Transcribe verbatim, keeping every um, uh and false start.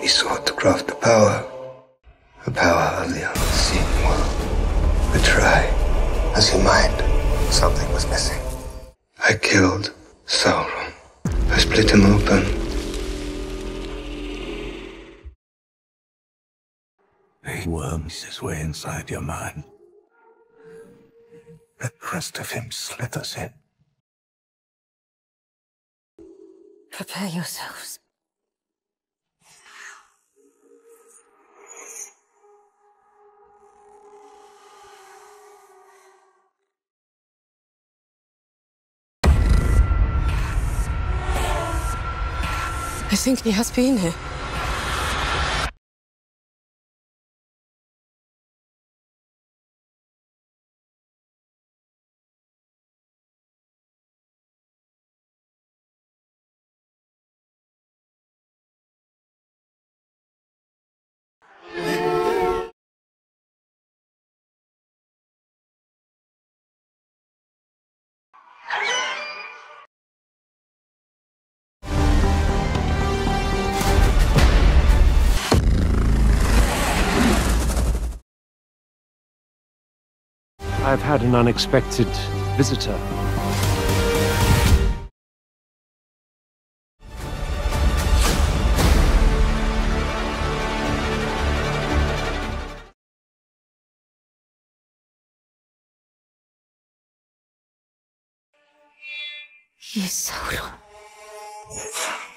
He sought to craft the power, the power of the unseen world. But try as he might, something was missing. I killed Sauron. I split him open. He worms his way inside your mind. The rest of him slithers in. Prepare yourselves. I think he has been here. I've had an unexpected visitor. He is Sauron.